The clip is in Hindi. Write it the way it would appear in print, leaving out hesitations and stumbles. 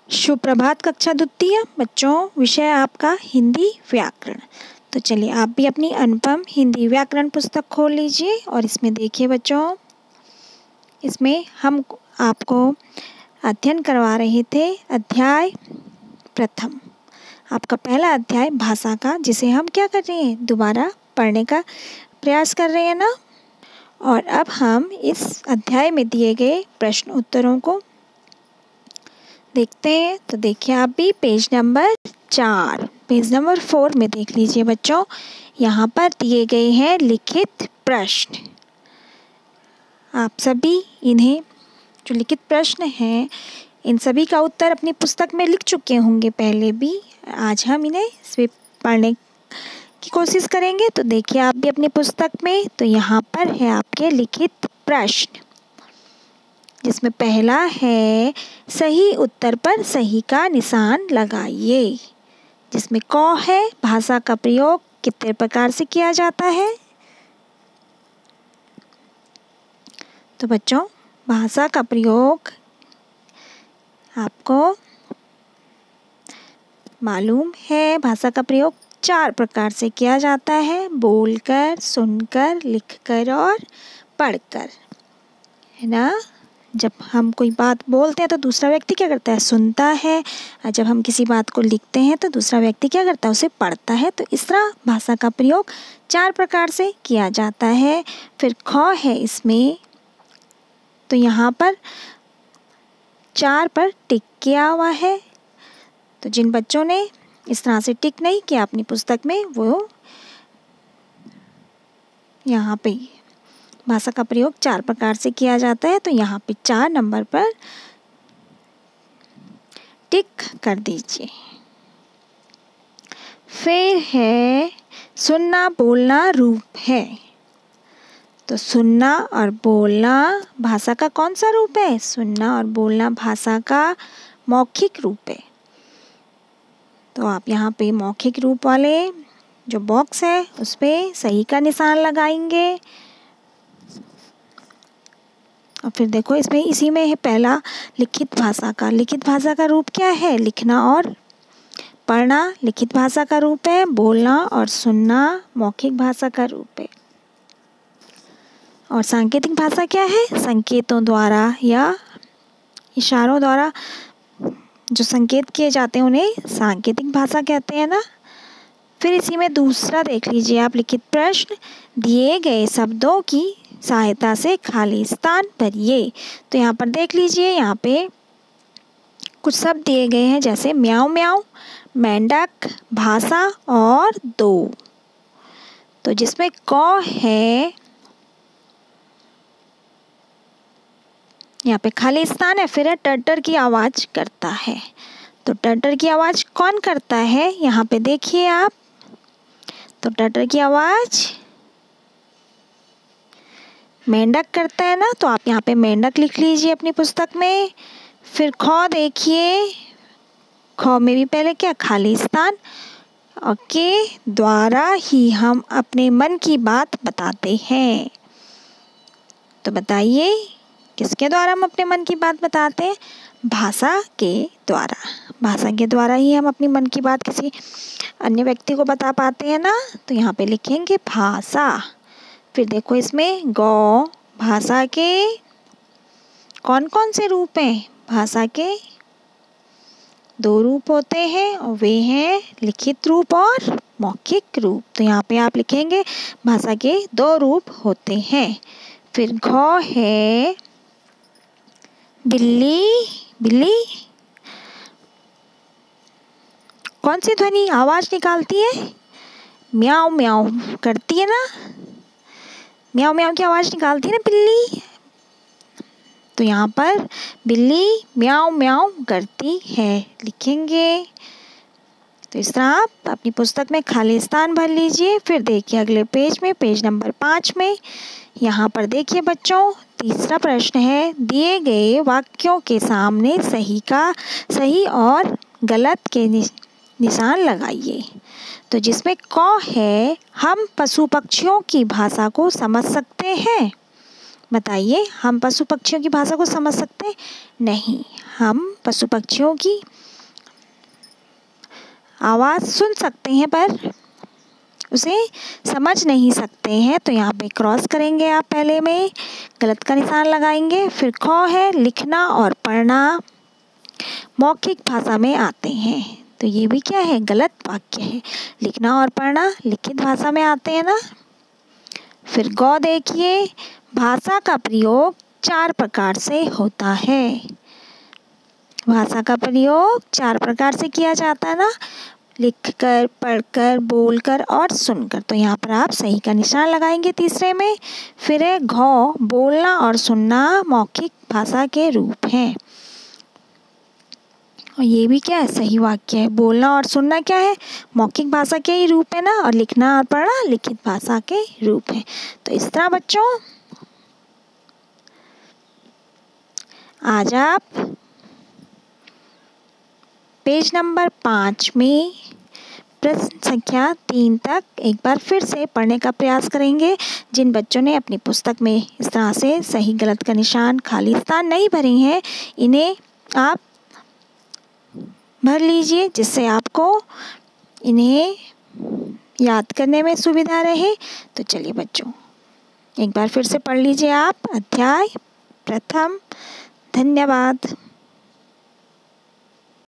सुप्रभात कक्षा द्वितीय बच्चों, विषय आपका हिंदी व्याकरण। तो चलिए आप भी अपनी अनुपम हिंदी व्याकरण पुस्तक खोल लीजिए और इसमें देखिए बच्चों, इसमें हम आपको अध्ययन करवा रहे थे अध्याय प्रथम, आपका पहला अध्याय भाषा का, जिसे हम क्या कर रहे हैं, दोबारा पढ़ने का प्रयास कर रहे हैं ना। और अब हम इस अध्याय में दिए गए प्रश्न उत्तरों को देखते हैं। तो देखिए आप भी पेज नंबर 4, पेज नंबर 4 में देख लीजिए बच्चों। यहाँ पर दिए गए हैं लिखित प्रश्न। आप सभी इन्हें जो लिखित प्रश्न हैं, इन सभी का उत्तर अपनी पुस्तक में लिख चुके होंगे पहले भी। आज हम इन्हें सिर्फ पढ़ने की कोशिश करेंगे। तो देखिए आप भी अपनी पुस्तक में, तो यहाँ पर है आपके लिखित प्रश्न, जिसमें पहला है सही उत्तर पर सही का निशान लगाइए। जिसमें क है, भाषा का प्रयोग कितने प्रकार से किया जाता है। तो बच्चों, भाषा का प्रयोग आपको मालूम है, भाषा का प्रयोग 4 प्रकार से किया जाता है, बोलकर, सुनकर, लिखकर और पढ़कर, है ना। जब हम कोई बात बोलते हैं तो दूसरा व्यक्ति क्या करता है, सुनता है। और जब हम किसी बात को लिखते हैं तो दूसरा व्यक्ति क्या करता है, उसे पढ़ता है। तो इस तरह भाषा का प्रयोग 4 प्रकार से किया जाता है। फिर ख है इसमें, तो यहाँ पर 4 पर टिक किया हुआ है। तो जिन बच्चों ने इस तरह से टिक नहीं किया अपनी पुस्तक में, वो यहाँ पे भाषा का प्रयोग 4 प्रकार से किया जाता है। तो यहाँ पे 4 नंबर पर टिक कर दीजिए। फिर है सुनना बोलना रूप है। तो सुनना और बोलना भाषा का कौन सा रूप है, सुनना और बोलना भाषा का मौखिक रूप है। तो आप यहाँ पे मौखिक रूप वाले जो बॉक्स है उस पे सही का निशान लगाएंगे। और फिर देखो इसमें इसी में है पहला लिखित भाषा का। लिखित भाषा का रूप क्या है, लिखना और पढ़ना लिखित भाषा का रूप है। बोलना और सुनना मौखिक भाषा का रूप है। और सांकेतिक भाषा क्या है, संकेतों द्वारा या इशारों द्वारा जो संकेत किए जाते हैं उन्हें सांकेतिक भाषा कहते हैं ना। फिर इसी में दूसरा देख लीजिए आप, लिखित प्रश्न, दिए गए शब्दों की सहायता से खाली स्थान भरिए। तो यहाँ पर देख लीजिए, यहाँ पे कुछ शब्द दिए गए हैं, जैसे म्याऊं म्याऊं, मेंढक, भाषा और दो। तो जिसमें क है, यहाँ पे खाली स्थान है। फिर है टटर की आवाज़ करता है। तो टटर की आवाज़ कौन करता है, यहाँ पे देखिए आप। तो टटर की आवाज़ मेंढक करता है ना, तो आप यहाँ पे मेंढक लिख लीजिए अपनी पुस्तक में। फिर ख देखिए, ख में भी पहले क्या, खाली स्थान, और के द्वारा ही हम अपने मन की बात बताते हैं। तो बताइए किसके द्वारा हम अपने मन की बात बताते हैं, भाषा के द्वारा। भाषा के द्वारा ही हम अपनी मन की बात किसी अन्य व्यक्ति को बता पाते हैं ना। तो यहाँ पे लिखेंगे भाषा। फिर देखो इसमें गौ, भाषा के कौन कौन से रूप हैं, भाषा के 2 रूप होते हैं, और वे हैं लिखित रूप और मौखिक रूप। तो यहाँ पे आप लिखेंगे भाषा के 2 रूप होते हैं। फिर घ है बिल्ली, बिल्ली कौन सी ध्वनि आवाज़ निकालती है, म्याऊं म्याऊं करती है ना, म्याऊं म्याऊं की आवाज़ निकालती है ना बिल्ली। तो यहाँ पर बिल्ली म्याऊं म्याऊं करती है लिखेंगे। तो इस तरह आप अपनी पुस्तक में खाली स्थान भर लीजिए। फिर देखिए अगले पेज में, पेज नंबर 5 में, यहाँ पर देखिए बच्चों, तीसरा प्रश्न है, दिए गए वाक्यों के सामने सही और गलत के निशान लगाइए। तो जिसमें क है, हम पशु पक्षियों की भाषा को समझ सकते हैं। बताइए, हम पशु पक्षियों की भाषा को समझ सकते हैं? नहीं, हम पशु पक्षियों की आवाज़ सुन सकते हैं पर उसे समझ नहीं सकते हैं। तो यहाँ पे क्रॉस करेंगे आप, पहले में गलत का निशान लगाएंगे। फिर ख है, लिखना और पढ़ना मौखिक भाषा में आते हैं, तो ये भी क्या है, गलत वाक्य है। लिखना और पढ़ना लिखित भाषा में आते हैं ना। फिर गौ देखिए, भाषा का प्रयोग 4 प्रकार से होता है। भाषा का प्रयोग 4 प्रकार से किया जाता है ना, लिखकर, पढ़कर, बोलकर और सुनकर। तो यहाँ पर आप सही का निशान लगाएंगे तीसरे में। फिर है घ, बोलना और सुनना मौखिक भाषा के रूप हैं। और ये भी क्या है, सही वाक्य है। बोलना और सुनना क्या है, मौखिक भाषा के ही रूप है ना, और लिखना और पढ़ना लिखित भाषा के रूप है। तो इस तरह बच्चों आज आप पेज नंबर 5 में प्रश्न संख्या 3 तक एक बार फिर से पढ़ने का प्रयास करेंगे। जिन बच्चों ने अपनी पुस्तक में इस तरह से सही गलत का निशान, खाली स्थान नहीं भरे हैं, इन्हें आप भर लीजिए, जिससे आपको इन्हें याद करने में सुविधा रहे। तो चलिए बच्चों, एक बार फिर से पढ़ लीजिए आप अध्याय प्रथम। धन्यवाद।